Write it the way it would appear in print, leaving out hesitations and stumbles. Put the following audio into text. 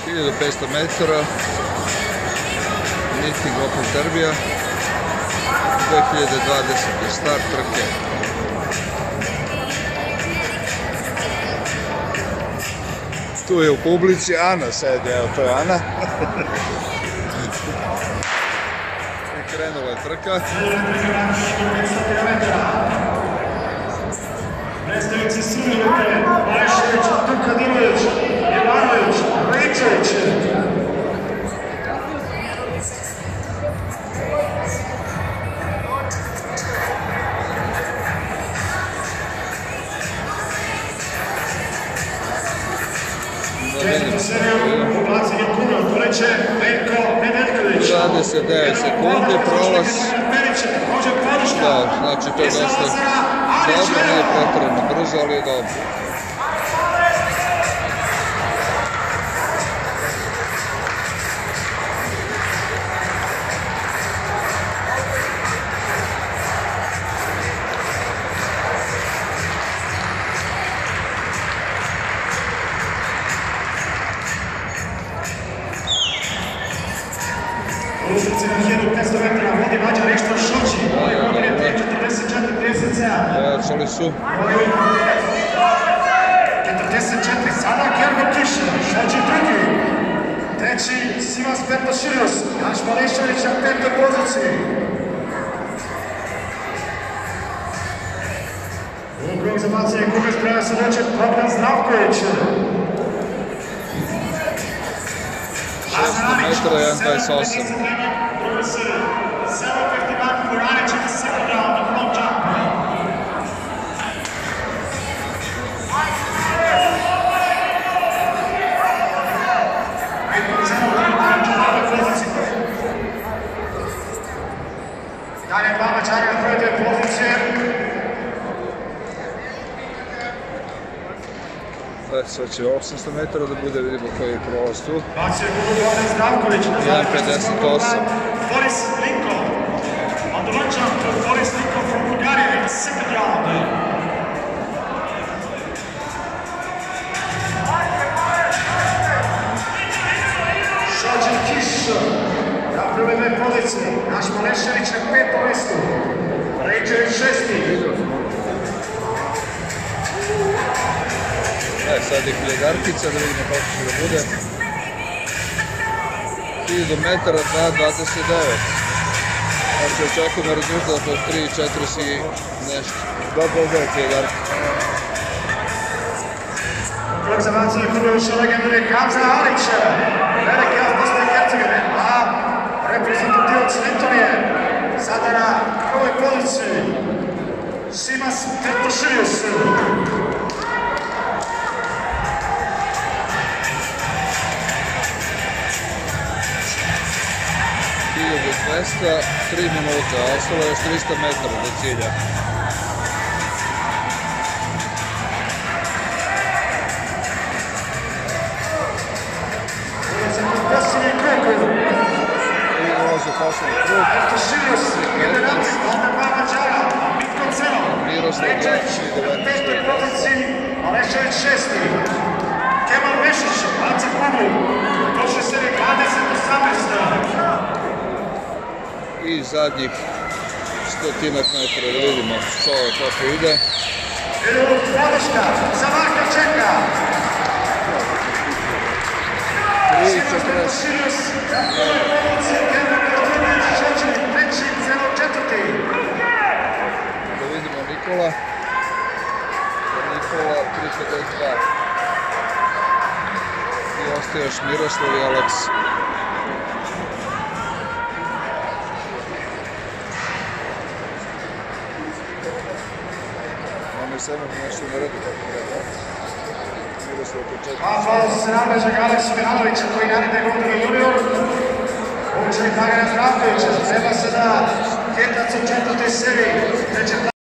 1500 metara, miting Opel Derbija, 2020. start trke. Tu je u publici Ana sedi, evo to je Ana. I krenula je trka. Predstavnici Sudovite, Bajšević, Tukadilović, Ivanović, Ričević. Četvrtu seriju u bacanje kuna poleće Veljko Nedeljković. 29 sekundi prolaz. Da, znači to je dosta dobro, nije pretjerano brzo, ali je dobro. Ulici na 1500 metara vodi Mađar Ekštor Šoči, broj godine 44-37. Pojačali su. 44, sada Kergo Kiša, Šoči drugi. Treći Simas Pertoširius, Janš Malešević na 5. poziciji. U krug za bacanje kuga sprema se doće Bogdan Zdravković. 600 metara, 1.28. Dalje Baba Čarja na prve pozicije. Sad će 800 metara da bude, vidimo koji je prolaz tu. Bacio je Gugu Bogdan Zdravković na zadnje 1.58. Boris Linko. On the one jump to Boris Linko from Bulgaria in the second round. Šođer Kiš na prve dve pozicije. Naš Malešević na 5. mjestu. Rejčević 6. Sad je Hiljegarkica, da vidimo kako će da bude. 1000 metara, 2.29. Znači očekujemo rezultat od 3.40 i nešto. Dobro, Hiljegarkica. Krug za bacanje kudovića legendarni Hamza Alić. Veliki od Bosne i Hercegovine, a reprezentativac Letonije sada na prvoj poziciji. Simas Pertoširius. 1200, 3 minuta, ostalo je još 300 metara do cilja. I ulazi u posljednji krug. Miroslav Đakić i 19. Malešević 6. Kemal Mešić, Aca Kubu, prošle serije 20-18. I zadnjih 100-ak metara da vidimo kako ide. Podrška za Marka Čeka. 3.40. Da vidimo Nikola. Nikola 3.52. I ostaje još Miroslav i Aleks. Samo nešto ne radi kako treba. Miroslav početak. Hvala se nadležnog Aleksa Mihanovića koji narede Gondor junior. Učenik Magana Zdravkovića. Treba se da Ketac u 4. seriji.